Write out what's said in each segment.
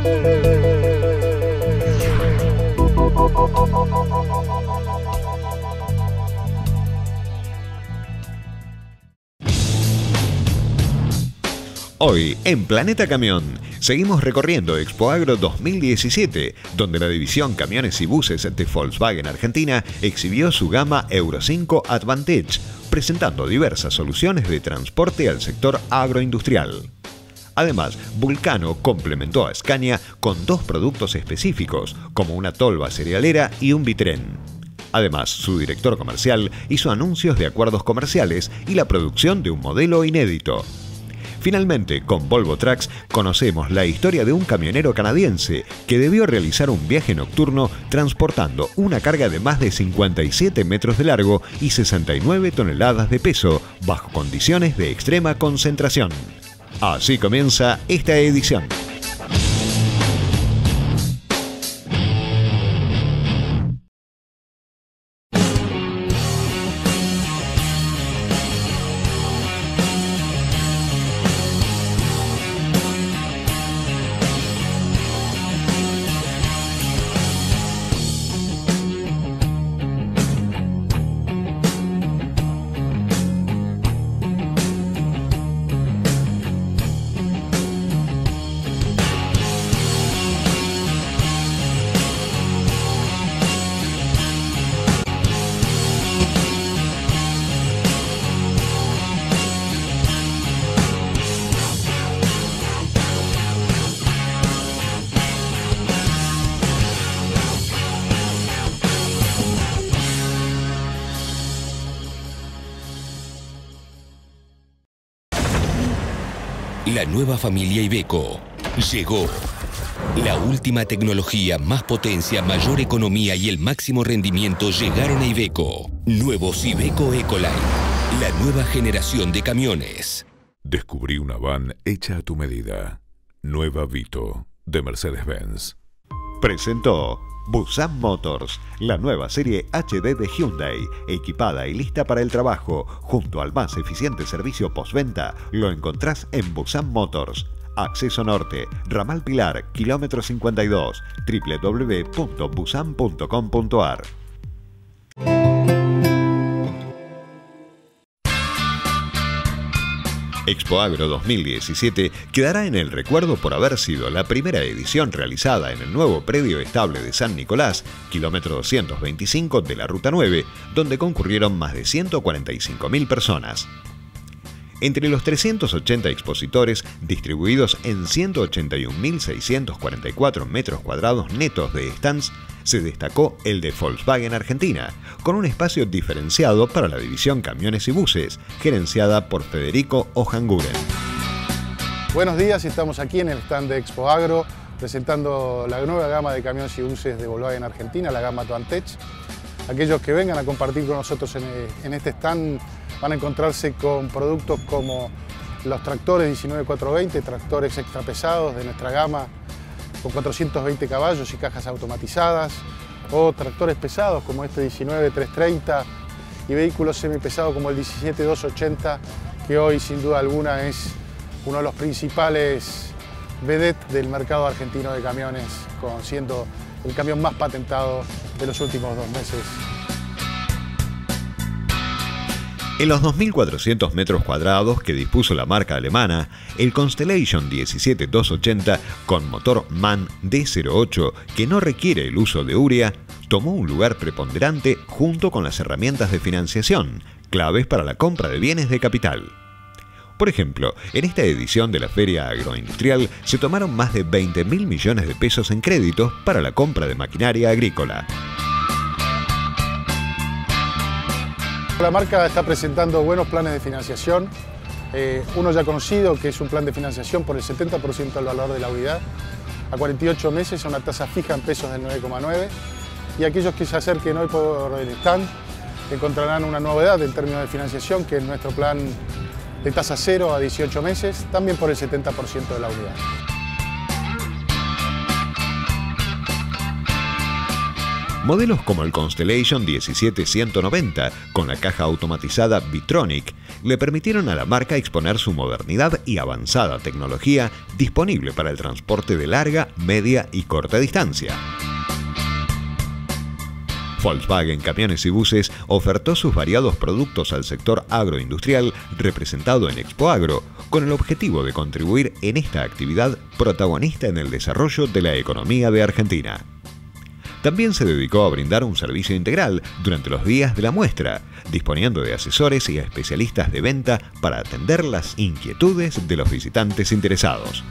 Hoy, en Planeta Camión, seguimos recorriendo Expoagro 2017, donde la división Camiones y Buses de Volkswagen Argentina exhibió su gama Euro 5 Advantage, presentando diversas soluciones de transporte al sector agroindustrial. Además, Vulcano complementó a Scania con dos productos específicos, como una tolva cerealera y un bitren. Además, su director comercial hizo anuncios de acuerdos comerciales y la producción de un modelo inédito. Finalmente, con Volvo Trucks conocemos la historia de un camionero canadiense que debió realizar un viaje nocturno transportando una carga de más de 57 metros de largo y 69 toneladas de peso bajo condiciones de extrema concentración. Así comienza esta edición. La nueva familia Iveco llegó. La última tecnología, más potencia, mayor economía y el máximo rendimiento llegaron a Iveco. Nuevos Iveco Ecoline, la nueva generación de camiones. Descubrí una van hecha a tu medida. Nueva Vito, de Mercedes-Benz. Presentó Busan Motors, la nueva serie HD de Hyundai, equipada y lista para el trabajo. Junto al más eficiente servicio postventa, lo encontrás en Busan Motors. Acceso Norte, Ramal Pilar, kilómetro 52, www.busan.com.ar. Expoagro 2017 quedará en el recuerdo por haber sido la primera edición realizada en el nuevo predio estable de San Nicolás, kilómetro 225 de la Ruta 9, donde concurrieron más de 145.000 personas. Entre los 380 expositores distribuidos en 181.644 metros cuadrados netos de stands, se destacó el de Volkswagen Argentina, con un espacio diferenciado para la división Camiones y Buses, gerenciada por Federico Ojanguren. Buenos días, estamos aquí en el stand de Expoagro presentando la nueva gama de camiones y buses de Volkswagen Argentina, la gama Advantage. Aquellos que vengan a compartir con nosotros en este stand van a encontrarse con productos como los tractores 19420, tractores extra pesados de nuestra gama con 420 caballos y cajas automatizadas, o tractores pesados como este 19330 y vehículos semipesados como el 17280, que hoy sin duda alguna es uno de los principales vedettes del mercado argentino de camiones, siendo el camión más patentado de los últimos 2 meses. En los 2.400 metros cuadrados que dispuso la marca alemana, el Constellation 17280 con motor MAN D08 que no requiere el uso de urea, tomó un lugar preponderante junto con las herramientas de financiación, claves para la compra de bienes de capital. Por ejemplo, en esta edición de la Feria Agroindustrial se tomaron más de 20.000 millones de pesos en créditos para la compra de maquinaria agrícola. La marca está presentando buenos planes de financiación, uno ya conocido que es un plan de financiación por el 70% del valor de la unidad, a 48 meses a una tasa fija en pesos del 9,9, y aquellos que se acerquen hoy por el stand encontrarán una novedad en términos de financiación, que es nuestro plan de tasa cero a 18 meses, también por el 70% de la unidad. Modelos como el Constellation 17190 con la caja automatizada Vitronic le permitieron a la marca exponer su modernidad y avanzada tecnología disponible para el transporte de larga, media y corta distancia. Volkswagen Camiones y Buses ofertó sus variados productos al sector agroindustrial representado en Expo Agro, con el objetivo de contribuir en esta actividad protagonista en el desarrollo de la economía de Argentina. También se dedicó a brindar un servicio integral durante los días de la muestra, disponiendo de asesores y especialistas de venta para atender las inquietudes de los visitantes interesados.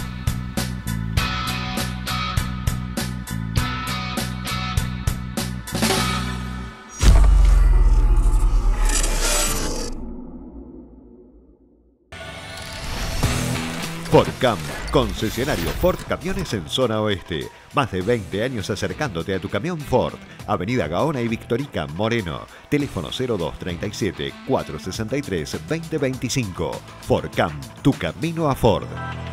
Fordcam, concesionario Ford Camiones en zona oeste. Más de 20 años acercándote a tu camión Ford. Avenida Gaona y Victorica, Moreno. Teléfono 0237 463 2025. Fordcam, tu camino a Ford.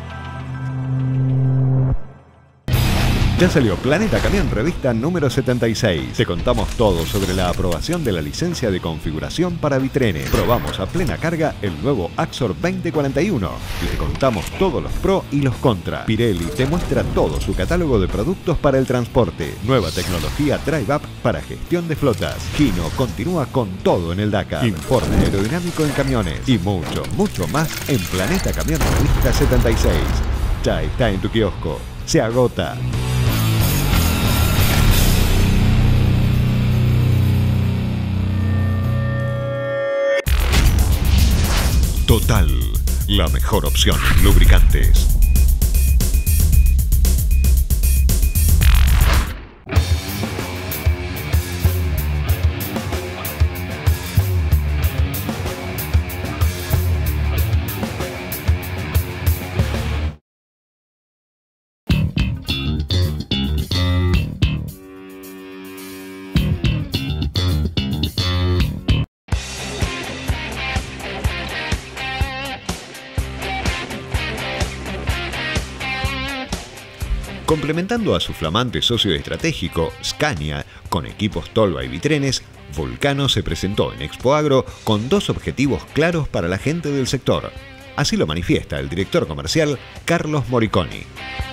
Ya salió Planeta Camión Revista número 76. Te contamos todo sobre la aprobación de la licencia de configuración para bitrenes. Probamos a plena carga el nuevo Axor 2041. Le contamos todos los pros y los contras. Pirelli te muestra todo su catálogo de productos para el transporte. Nueva tecnología Drive Up para gestión de flotas. Hino continúa con todo en el Dakar. Informe aerodinámico en camiones. Y mucho, mucho más en Planeta Camión Revista 76. Ya está en tu kiosco. Se agota. Total, la mejor opción en lubricantes. Complementando a su flamante socio estratégico, Scania, con equipos Tolva y Bitrenes, Vulcano se presentó en Expo Agro con dos objetivos claros para la gente del sector. Así lo manifiesta el director comercial Carlos Moriconi.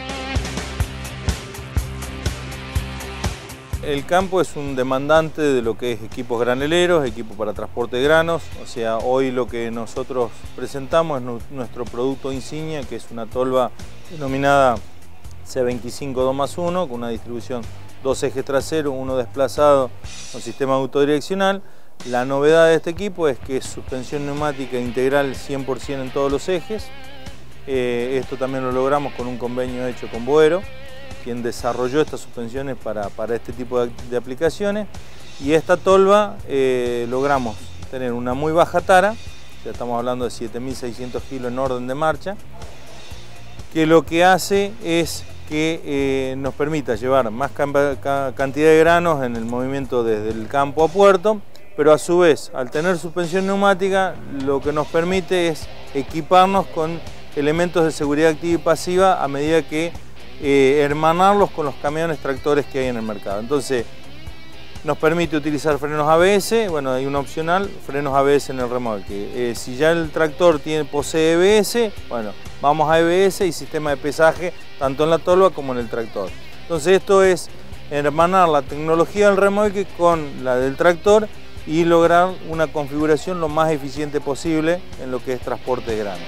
El campo es un demandante de lo que es equipos graneleros, equipo para transporte de granos. O sea, hoy lo que nosotros presentamos es nuestro producto insignia, que es una tolva denominada C25 2+1, con una distribución 2 ejes traseros, 1 desplazado, con sistema autodireccional. La novedad de este equipo es que es suspensión neumática integral 100% en todos los ejes. Esto también lo logramos con un convenio hecho con Boero, quien desarrolló estas suspensiones para este tipo de aplicaciones. Y esta tolva logramos tener una muy baja tara, ya estamos hablando de 7.600 kilos en orden de marcha, que lo que hace es que nos permita llevar más cantidad de granos en el movimiento desde el campo a puerto, pero a su vez, al tener suspensión neumática, lo que nos permite es equiparnos con elementos de seguridad activa y pasiva a medida que hermanarlos con los camiones tractores que hay en el mercado. Entonces, nos permite utilizar frenos ABS, bueno, hay un opcional, frenos ABS en el remolque. Si ya el tractor posee EBS, bueno, vamos a EBS y sistema de pesaje tanto en la tolva como en el tractor. Entonces esto es hermanar la tecnología del remolque con la del tractor y lograr una configuración lo más eficiente posible en lo que es transporte de grano.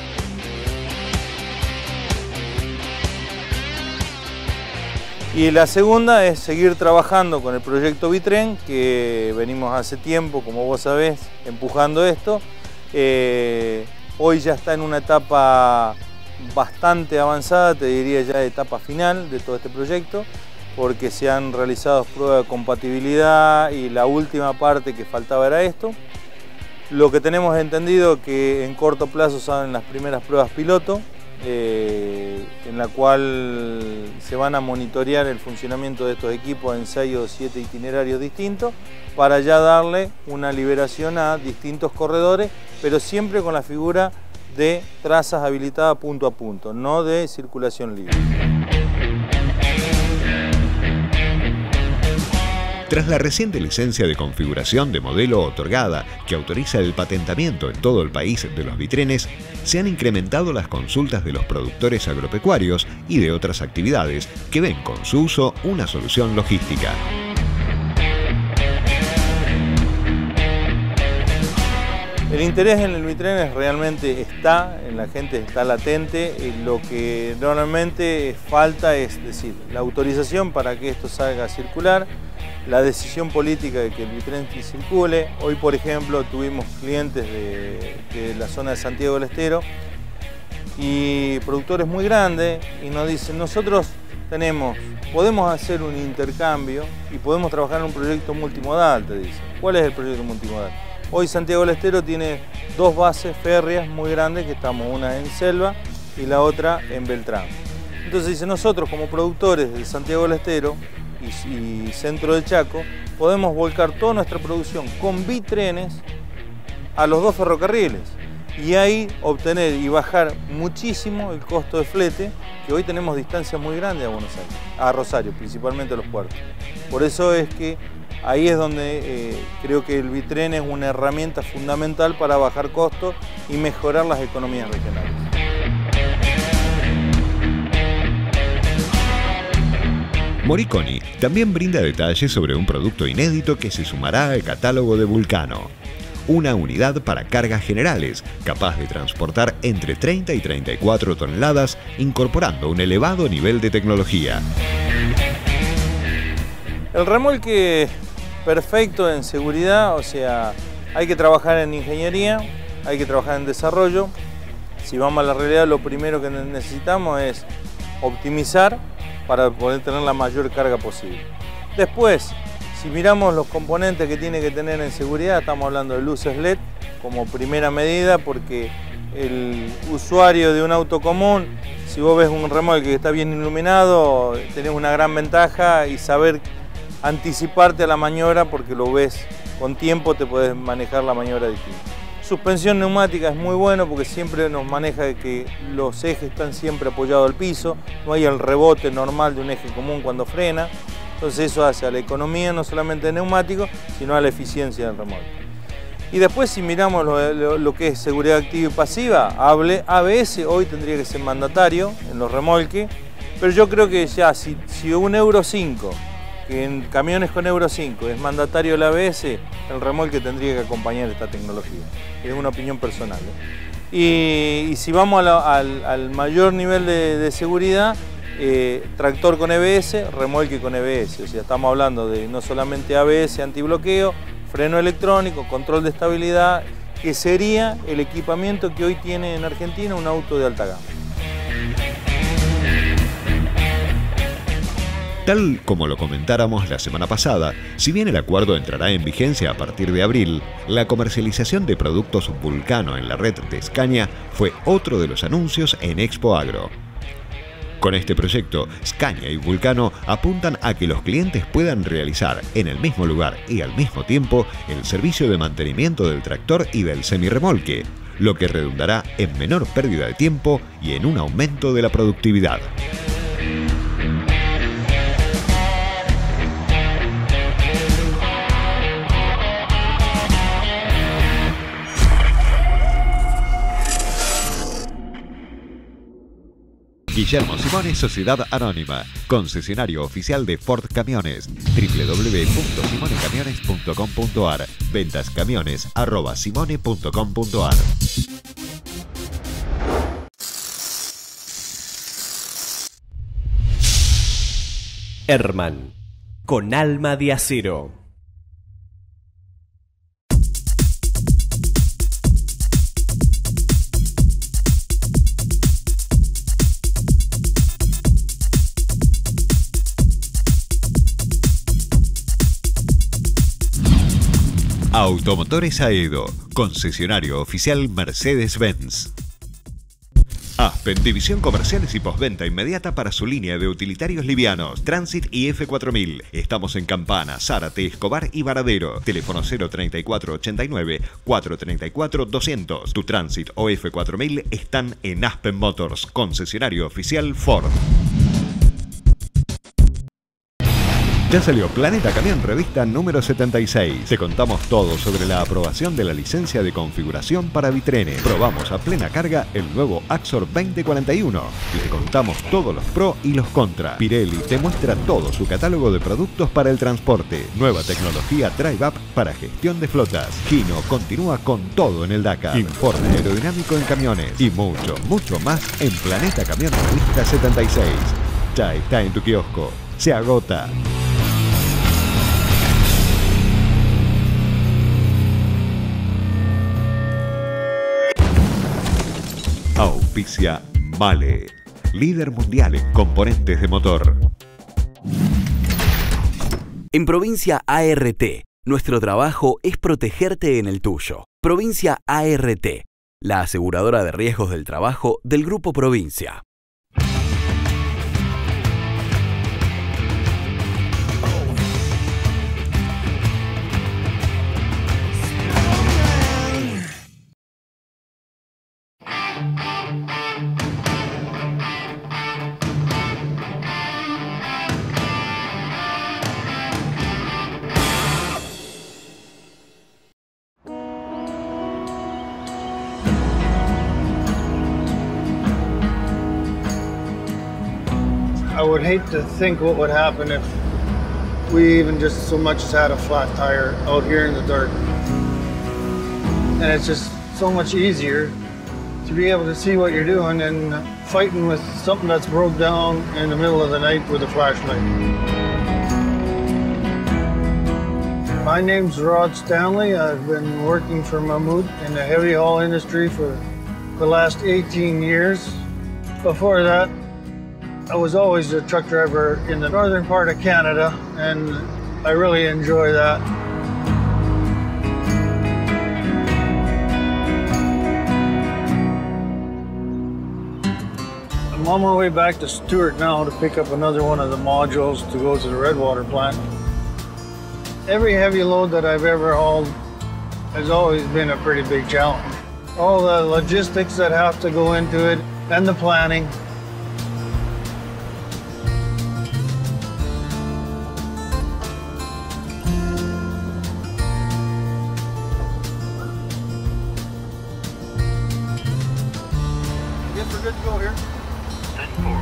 Y la segunda es seguir trabajando con el proyecto Bitren, que venimos hace tiempo, como vos sabés, empujando esto. Hoy ya está en una etapa bastante avanzada, te diría ya etapa final de todo este proyecto, porque se han realizado pruebas de compatibilidad y la última parte que faltaba era esto. Lo que tenemos entendido que en corto plazo salen las primeras pruebas piloto, en la cual se van a monitorear el funcionamiento de estos equipos en 6 o 7 itinerarios distintos para ya darle una liberación a distintos corredores, pero siempre con la figura de trazas habilitadas punto a punto, no de circulación libre. Tras la reciente licencia de configuración de modelo otorgada que autoriza el patentamiento en todo el país de los vitrenes, se han incrementado las consultas de los productores agropecuarios y de otras actividades que ven con su uso una solución logística. El interés en el vitrenes realmente está, en la gente está latente. Lo que normalmente falta es decir, la autorización para que esto salga a circular, la decisión política de que el vitrenes circule. Hoy, por ejemplo, tuvimos clientes de la zona de Santiago del Estero y productores muy grandes y nos dicen, nosotros podemos hacer un intercambio y podemos trabajar en un proyecto multimodal, te dicen. ¿Cuál es el proyecto multimodal? Hoy Santiago del Estero tiene dos bases férreas muy grandes, que estamos una en Selva y la otra en Beltrán. Entonces dice, nosotros como productores de Santiago del Estero y centro del Chaco, podemos volcar toda nuestra producción con vitrenes a los dos ferrocarriles y ahí obtener y bajar muchísimo el costo de flete, que hoy tenemos distancias muy grandes a Buenos Aires, a Rosario, principalmente a los puertos. Por eso es que ahí es donde creo que el vitrén es una herramienta fundamental para bajar costos y mejorar las economías regionales. Moriconi también brinda detalles sobre un producto inédito que se sumará al catálogo de Vulcano. Una unidad para cargas generales, capaz de transportar entre 30 y 34 toneladas, incorporando un elevado nivel de tecnología. El remolque perfecto en seguridad, o sea, hay que trabajar en ingeniería, hay que trabajar en desarrollo. Si vamos a la realidad, lo primero que necesitamos es optimizar para poder tener la mayor carga posible. Después, si miramos los componentes que tiene que tener en seguridad, estamos hablando de luces LED como primera medida, porque el usuario de un auto común, si vos ves un remolque que está bien iluminado, tenés una gran ventaja y saber anticiparte a la maniobra, porque lo ves con tiempo, te puedes manejar la maniobra distinta. Suspensión neumática es muy bueno porque siempre nos maneja de que los ejes están siempre apoyados al piso, no hay el rebote normal de un eje común cuando frena. Entonces eso hace a la economía no solamente de neumáticos, sino a la eficiencia del remolque. Y después, si miramos lo que es seguridad activa y pasiva, ABS hoy tendría que ser mandatario en los remolques, pero yo creo que ya si un Euro 5, que en camiones con Euro 5 es mandatario el ABS, el remolque tendría que acompañar esta tecnología. Es una opinión personal, ¿eh? Y si vamos al mayor nivel de seguridad, tractor con EBS, remolque con EBS, o sea, estamos hablando de no solamente ABS antibloqueo, freno electrónico, control de estabilidad, que sería el equipamiento que hoy tiene en Argentina un auto de alta gama. Tal como lo comentáramos la semana pasada, si bien el acuerdo entrará en vigencia a partir de abril, la comercialización de productos Vulcano en la red de Scania fue otro de los anuncios en Expo Agro. Con este proyecto, Scania y Vulcano apuntan a que los clientes puedan realizar en el mismo lugar y al mismo tiempo el servicio de mantenimiento del tractor y del semirremolque, lo que redundará en menor pérdida de tiempo y en un aumento de la productividad. Guillermo Simone, Sociedad Anónima, concesionario oficial de Ford Camiones, www.simonecamiones.com.ar, ventascamiones@simone.com.ar. Herman, con alma de acero. Automotores Aedo, concesionario oficial Mercedes-Benz. Aspen, división comerciales y postventa inmediata para su línea de utilitarios livianos, Transit y F4000. Estamos en Campana, Zárate, Escobar y Varadero. Teléfono 03489 434 200. Tu Transit o F4000 están en Aspen Motors, concesionario oficial Ford. Ya salió Planeta Camión Revista número 76. Te contamos todo sobre la aprobación de la licencia de configuración para Vitrene. Probamos a plena carga el nuevo Axor 2041. Le contamos todos los pros y los contras. Pirelli te muestra todo su catálogo de productos para el transporte. Nueva tecnología Drive Up para gestión de flotas. Hino continúa con todo en el Dakar. Informe aerodinámico en camiones. Y mucho, mucho más en Planeta Camión Revista 76. Ya está en tu kiosco. Se agota. Auspicia Mahle, líder mundial en componentes de motor. En Provincia ART, nuestro trabajo es protegerte en el tuyo. Provincia ART, la aseguradora de riesgos del trabajo del Grupo Provincia. I would hate to think what would happen if we even just so much as had a flat tire out here in the dark. And it's just so much easier to be able to see what you're doing than fighting with something that's broke down in the middle of the night with a flashlight. My name's Rod Stanley. I've been working for Mammoet in the heavy haul industry for the last 18 years. Before that, I was always a truck driver in the northern part of Canada, and I really enjoy that. I'm on my way back to Stewart now to pick up another one of the modules to go to the Redwater plant. Every heavy load that I've ever hauled has always been a pretty big challenge. All the logistics that have to go into it and the planning. We're good to go here. 10-4.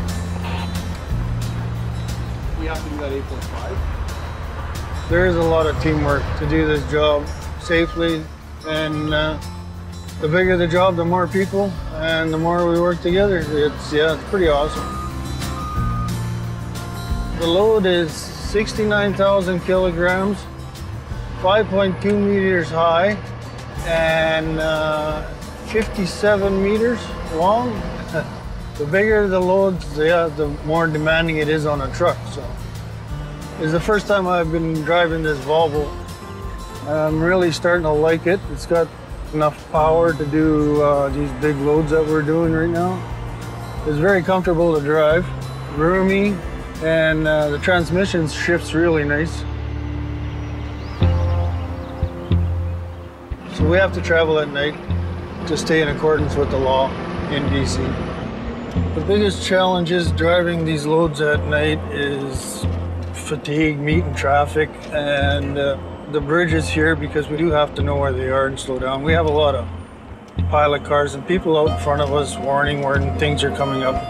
We have to do that 8.5. There is a lot of teamwork to do this job safely, and the bigger the job, the more people, and the more we work together. It's pretty awesome. The load is 69,000 kilograms, 5.2 meters high, and 57 meters long. The bigger the loads, the more demanding it is on a truck. So it's the first time I've been driving this Volvo. I'm really starting to like it. It's got enough power to do these big loads that we're doing right now. It's very comfortable to drive, roomy, and the transmission shifts really nice. So we have to travel at night to stay in accordance with the law in BC. The biggest challenge is driving these loads at night is fatigue, meeting traffic, and the bridges here, because we do have to know where they are and slow down. We have a lot of pilot cars and people out in front of us warning when things are coming up.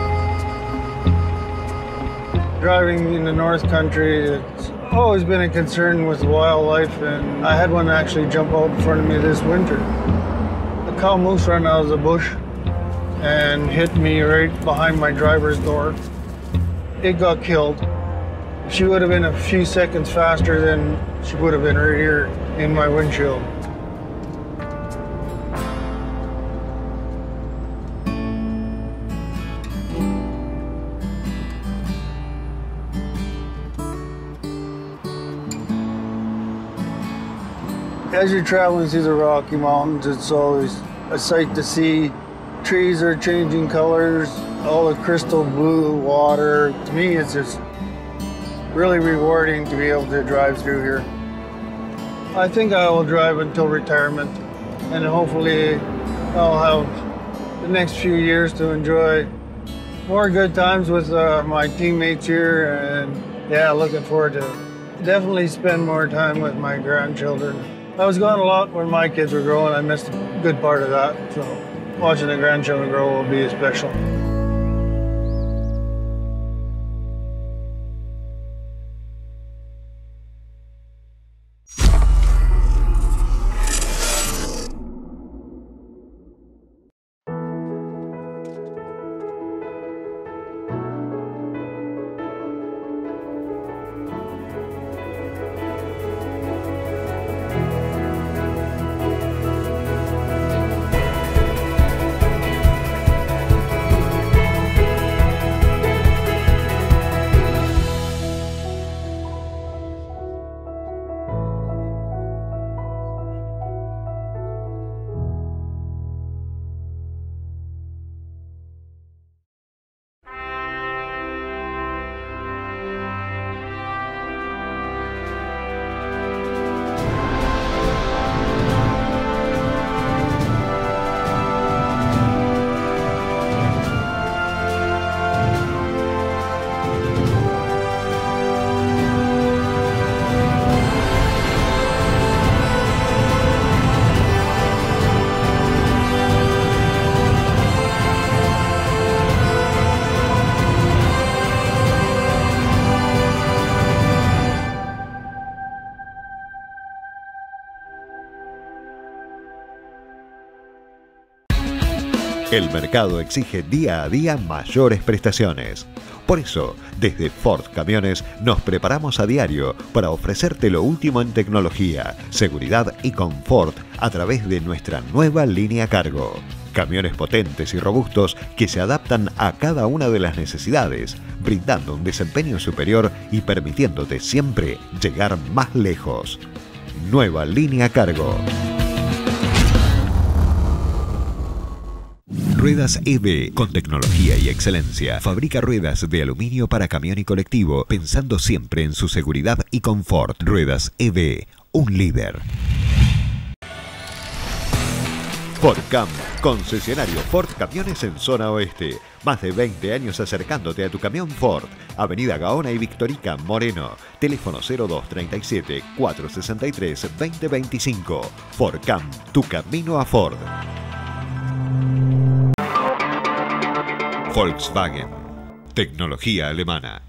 Driving in the North Country, it's always been a concern with wildlife, and I had one actually jump out in front of me this winter. A cow moose ran out of the bush and hit me right behind my driver's door. It got killed. She would have been a few seconds faster than she would have been right here in my windshield. As you're traveling through the Rocky Mountains, it's always a sight to see. Trees are changing colors, all the crystal blue water. To me, it's just really rewarding to be able to drive through here. I think I will drive until retirement, and hopefully I'll have the next few years to enjoy more good times with my teammates here and Yeah, looking forward to definitely spend more time with my grandchildren. I was gone a lot when my kids were growing. I missed a good part of that. So watching the grandchildren grow will be special. El mercado exige día a día mayores prestaciones. Por eso, desde Ford Camiones nos preparamos a diario para ofrecerte lo último en tecnología, seguridad y confort a través de nuestra nueva línea cargo. Camiones potentes y robustos que se adaptan a cada una de las necesidades, brindando un desempeño superior y permitiéndote siempre llegar más lejos. Nueva línea cargo. Ruedas EV, con tecnología y excelencia. Fabrica ruedas de aluminio para camión y colectivo, pensando siempre en su seguridad y confort. Ruedas EV, un líder. Fordcam, concesionario Ford Camiones en zona oeste. Más de 20 años acercándote a tu camión Ford. Avenida Gaona y Victorica, Moreno. Teléfono 0237 463 2025. Fordcam, tu camino a Ford. Volkswagen, tecnología alemana.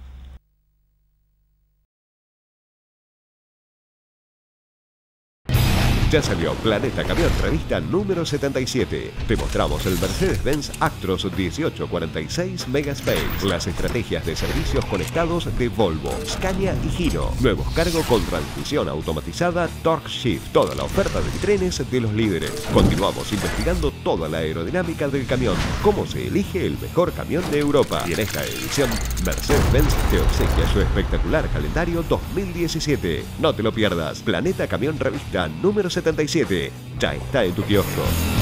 Ya salió Planeta Camión Revista número 77. Te mostramos el Mercedes-Benz Actros 1846 Megaspace, las estrategias de servicios conectados de Volvo, Scania y Giro, nuevos cargo con transmisión automatizada Torque Shift, toda la oferta de trenes de los líderes. Continuamos investigando toda la aerodinámica del camión, cómo se elige el mejor camión de Europa. Y en esta edición, Mercedes-Benz te obsequia su espectacular calendario 2017. No te lo pierdas. Planeta Camión Revista número 77. Ya está en tu kiosco.